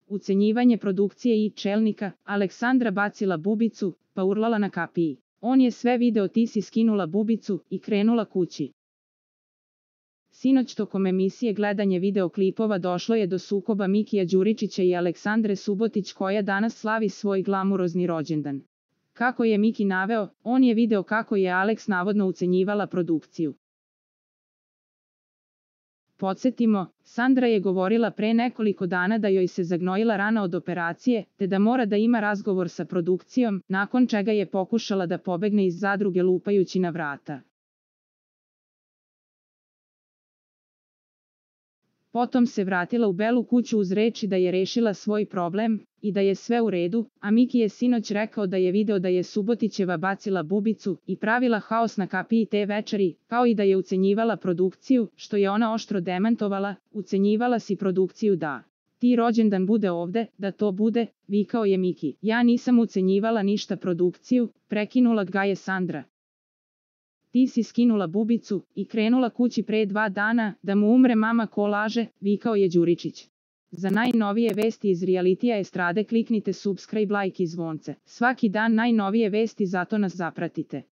ucenjivanje produkcije i čelnika, Aleksandra bacila bubicu, pa urlala na kapiji. On je sve video, ti si skinula bubicu i krenula kući. Sinoć tokom emisije gledanje videoklipova došlo je do sukoba Mikija Đuričića i Aleksandre Subotić koja danas slavi svoj glamurozni rođendan. Kako je Miki naveo, on je video kako je Aleks navodno ucenjivala produkciju. Podsjetimo, Sandra je govorila pre nekoliko dana da joj se zagnojila rana od operacije, te da mora da ima razgovor sa produkcijom, nakon čega je pokušala da pobegne iz zadruge lupajući na vrata. Potom se vratila u Belu kuću uz reči da je rešila svoj problem i da je sve u redu, a Miki je sinoć rekao da je video da je Subotićeva bacila bubicu i pravila haos na kapiji te večeri, kao i da je ucenjivala produkciju, što je ona oštro demantovala. Ucenjivala si produkciju da ti rođendan bude ovde, da to bude, vikao je Miki. Ja nisam ucenjivala ništa produkciju, prekinula ga je Sandra. Ti si skinula bubicu i krenula kući pre 2 dana, da mu umre mama ko laže, vikao je Đuričić. Za najnovije vesti iz realitija estrade kliknite subscribe, like i zvonce. Svaki dan najnovije vesti, zato nas zapratite.